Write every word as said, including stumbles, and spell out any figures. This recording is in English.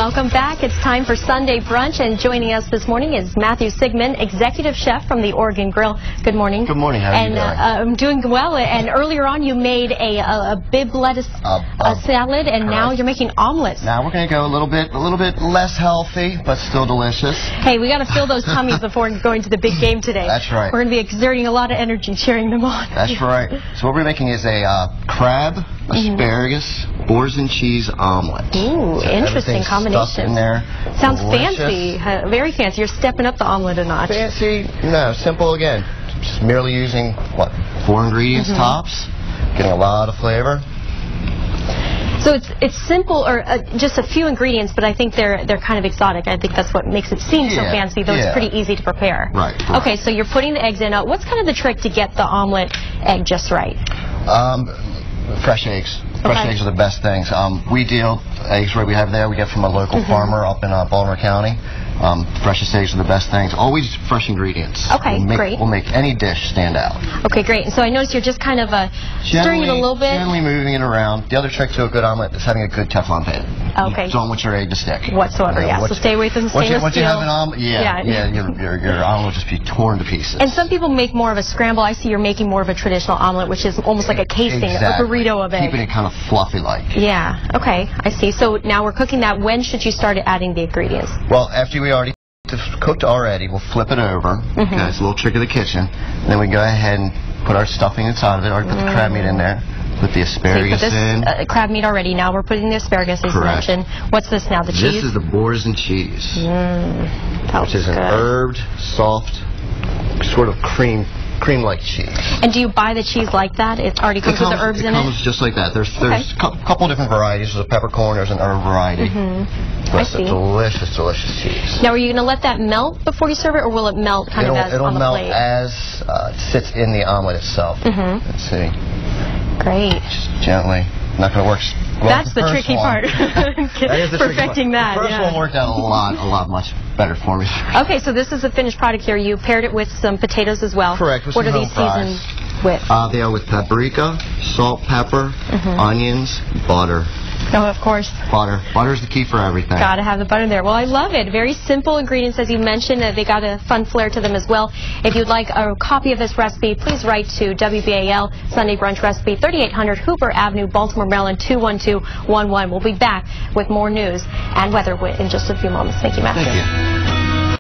Welcome back. It's time for Sunday Brunch, and joining us this morning is Matthew Sigmund, Executive Chef from the Oregon Grill. Good morning. Good morning. How are and, you doing? Uh, I'm doing well. And earlier on, you made a, a, a bib lettuce uh, uh, a salad, and correct. now you're making omelets. Now we're going to go a little bit, a little bit less healthy, but still delicious. Hey, we got to fill those tummies before going to the big game today. That's right. We're going to be exerting a lot of energy cheering them on. That's right. So what we're making is a uh, crab, asparagus, mm-hmm. boars and cheese omelet. Ooh, so interesting combination. In there. Sounds Delicious. fancy, uh, very fancy. You're stepping up the omelet a notch. Fancy? No, simple again. Just merely using, what, four ingredients mm-hmm. tops, getting a lot of flavor. So it's it's simple, or uh, just a few ingredients, but I think they're they're kind of exotic. I think that's what makes it seem yeah, so fancy, though yeah. it's pretty easy to prepare. Right, right. Okay, so you're putting the eggs in. Uh, what's kind of the trick to get the omelet egg just right? Um, fresh eggs. Fresh okay. eggs are the best things. Um, we deal eggs right we have there. We get from a local mm-hmm. farmer up in uh, Baltimore County. Um, freshest eggs are the best things. Always fresh ingredients. Okay, we'll make, great. We'll make any dish stand out. Okay, great. And so I noticed you're just kind of uh, stirring it a little bit. Gently moving it around. The other trick to a good omelet is having a good Teflon pan. Okay. You don't want your egg to stick. Whatsoever, yeah. So stay away from the stainless once you, once you have an omelet, yeah, yeah, yeah your, your, your omelet will just be torn to pieces. And some people make more of a scramble. I see you're making more of a traditional omelet, which is almost like a casing, exactly. a burrito of egg. Keeping it kind of fluffy-like. Yeah, okay, I see. So now we're cooking that. When should you start adding the ingredients? Well, after we already cooked already, we'll flip it over. Mm-hmm. Okay, it's a little trick of the kitchen. Then we go ahead and put our stuffing inside of it. Already put the crab meat in there. Put the asparagus so you put this, in. Uh, crab meat already. Now we're putting the asparagus, as Correct. you mentioned. What's this now? The cheese? This is the boars and cheese, mm, which is good. an herbed, soft, sort of cream. cream-like cheese. And do you buy the cheese like that? It already comes, it comes with the herbs it in it? It comes just like that. There's there's a okay. couple different varieties. There's a peppercorn, there's an herb variety. Mm-hmm. But I it's see. a delicious, delicious cheese. Now, are you going to let that melt before you serve it, or will it melt kind it'll, of as it'll on the melt plate? as uh, it sits in the omelet itself. Mm-hmm. Let's see. Great. Just gently. Not going to work. Well, That's the, the tricky one. part. that is the Perfecting tricky that. The first yeah. one worked out a lot, a lot much better for me. Okay, so this is the finished product here. You paired it with some potatoes as well. Correct. With what some are these fries. seasoned with? Uh, they are with paprika, salt, pepper, mm-hmm. onions, butter. Oh, of course. Butter. Butter is the key for everything. Got to have the butter there. Well, I love it. Very simple ingredients, as you mentioned. Uh, they got a fun flair to them as well. If you'd like a copy of this recipe, please write to W B A L Sunday Brunch Recipe, thirty-eight hundred Hooper Avenue, Baltimore, Maryland, two one two one one. We'll be back with more news and weather in just a few moments. Thank you, Matthew. Thank you.